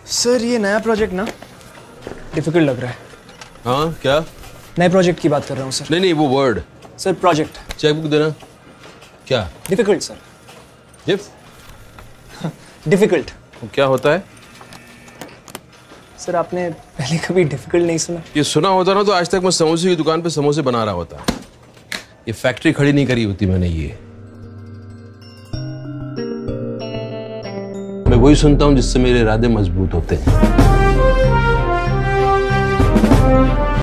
Sir ये नया project ना डिफिकल्ट लग रहा है। हाँ क्या? नए प्रोजेक्ट की बात कर रहा हूँ सर। नहीं वो वर्ड। Sir project. चेकबुक देना। क्या? Difficult sir. जिप? डिफिकल्ट। वो क्या होता है? सर आपने पहले कभी डिफिकल्ट नहीं सुना? ये सुना होता ना तो आज तक मैं समोसे की दुकान पे समोसे बना रहा होता। ये फैक्ट्री खड़ी नहीं करी होती मैंने। ये मैं वही सुनता हूँ जिससे मेरे इरादे मजबूत होते हैं।